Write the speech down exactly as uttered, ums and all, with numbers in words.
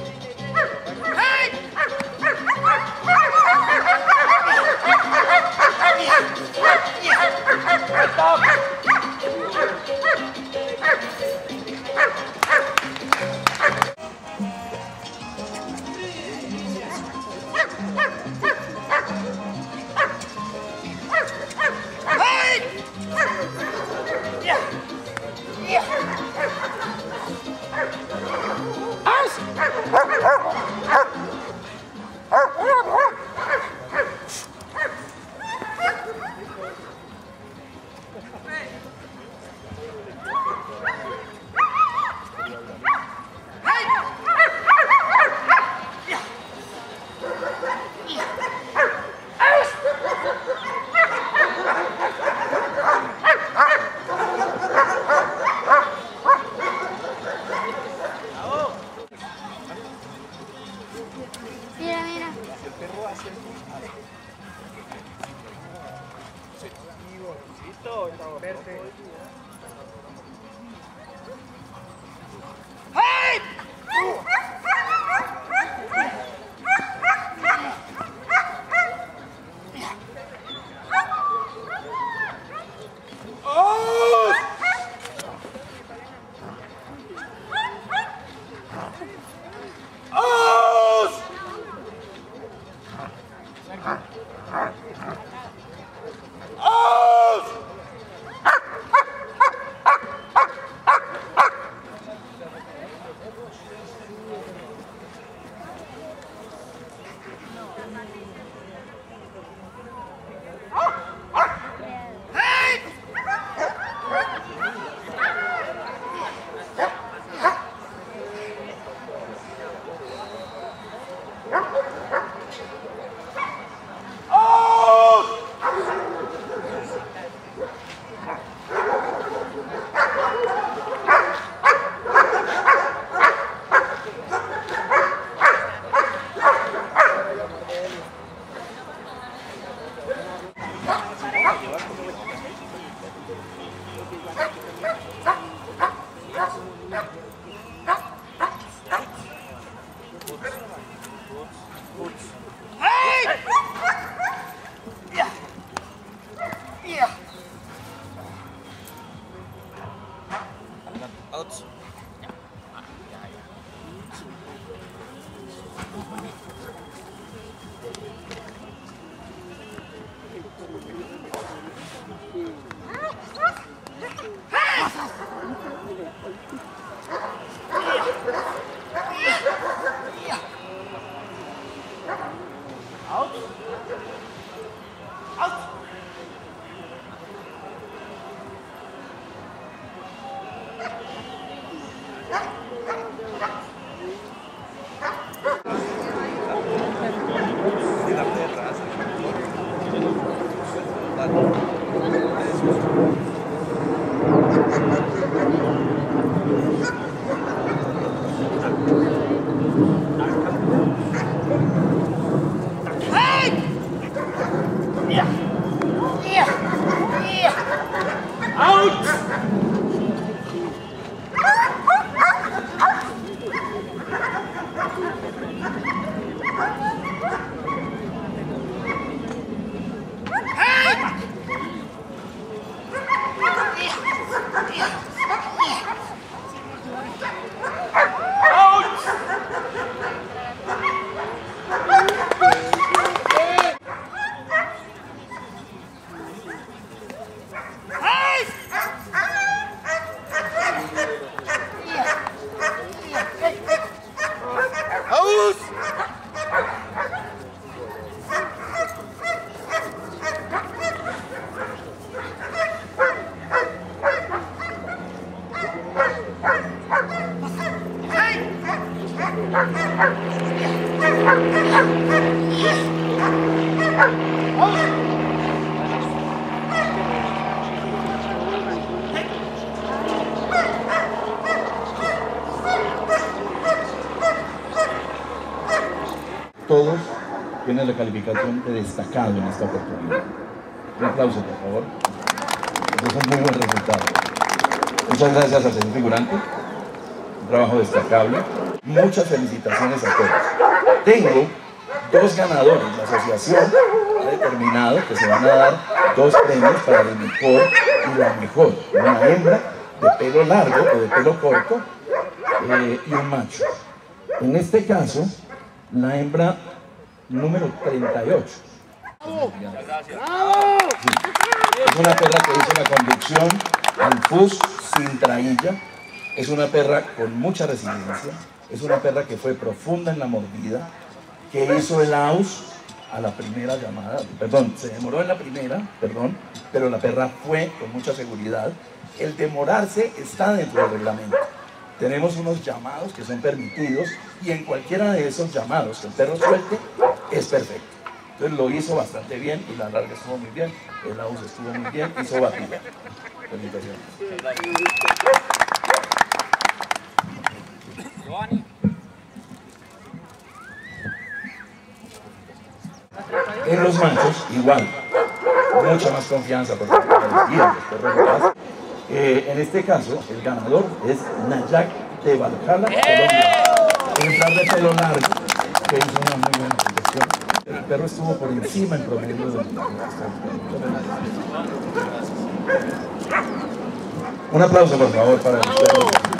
Mira, mira. El perro hace Listo, verte. ¡Hey! Out. Out. Out. Todos tienen la calificación de destacado en esta oportunidad. Un aplauso, por favor. Eso es un muy buen resultado. Muchas gracias al señor figurante. Un trabajo destacable. Muchas felicitaciones a todos. Tengo dos ganadores. La asociación ha determinado que se van a dar dos premios para el mejor y la mejor. Una hembra de pelo largo o de pelo corto eh, y un macho. En este caso, la hembra número treinta y ocho. Sí. Es una perra que hizo la conducción al pus sin trailla. Es una perra con mucha resiliencia. Es una perra que fue profunda en la mordida, que hizo el aus a la primera llamada. Perdón, se demoró en la primera, perdón, pero la perra fue con mucha seguridad. El demorarse está dentro del reglamento. Tenemos unos llamados que son permitidos y en cualquiera de esos llamados que el perro suelte es perfecto. Entonces lo hizo bastante bien y la larga estuvo muy bien, el aus estuvo muy bien, hizo batida. Felicitaciones. En los machos, igual, mucha más confianza porque los guías, los perros de raza. Eh, en este caso, el ganador es Nayak de Valhalla, Colombia. Ejemplar de pelo largo, que hizo una muy buena protección. El perro estuvo por encima en promedio de... Un aplauso, por favor, para el perro.